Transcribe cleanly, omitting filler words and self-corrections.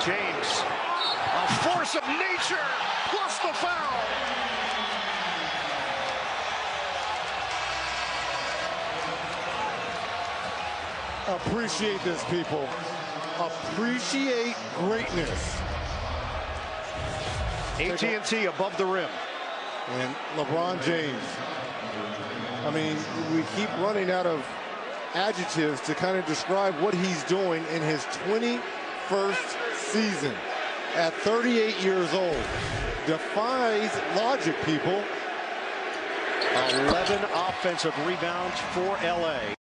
James, a force of nature, plus the foul. Appreciate this, people. Appreciate greatness. AT&T above the rim. And LeBron James. I mean, we keep running out of adjectives to kind of describe what he's doing in his 21st season at 38 years old. Defies logic, people. 11 offensive rebounds for LA.